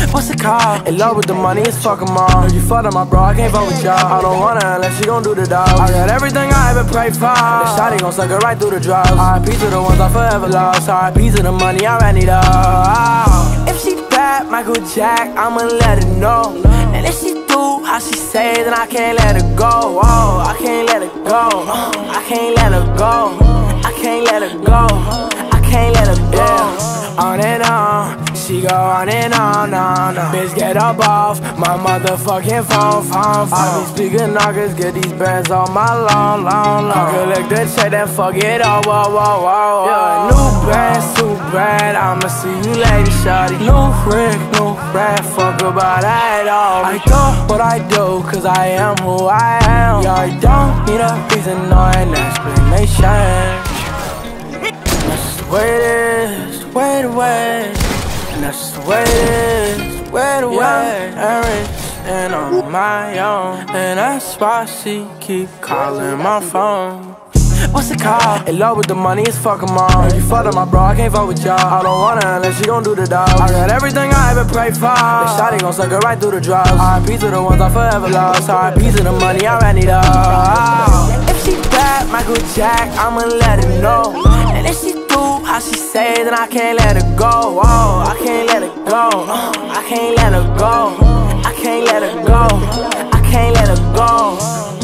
What's it called? In love with the money, it's fuck 'em all. Heard you fucked up my bro, I can't fuck with y'all. I don't want her unless she gon' do the dog. I got everything I ever prayed for. This shawty gon' suck it right through the drugs. R.I.P. to the ones I forever lost. R.I.P. to the money, I ran it up. If she bad, Michael Jack, I'ma let her know. And if she do how she say, then I can't let her go. Oh, I can't let her go. I can't let her go. I can't let her go. I can't let her go. On and on, she go on and on, on. Bitch, get up off my motherfucking phone. I be speaking knockers, get these bands on my long. I collect the check, then fuck it all, whoa. Yeah, new bands, too bad, I'ma see you later, shawty. New Rick, new Brad, fuck about that all. I do what I do, cause I am who I am. Yeah, I don't need a reason or an explanation. That's the way it is, way the way. And that's the way it is, way the way. And rich and on my own. And that's why she keep calling my phone. What's it called? In love with the money, it's fuck 'em all. Heard you fucked up my bro, I can't fuck with y'all. I don't want her unless she gon' do the dog. I got everything I ever prayed for. This shawty gon' suck it right through the drugs. R.I.P. to the ones I forever lost. R.I.P. to the money, I ran it up. If she bad, Michael Jack, I'ma let her know. And if she do how she say, then I can't let her go. Oh, I can't let her go. I can't let her go. I can't let her go. I can't let her go.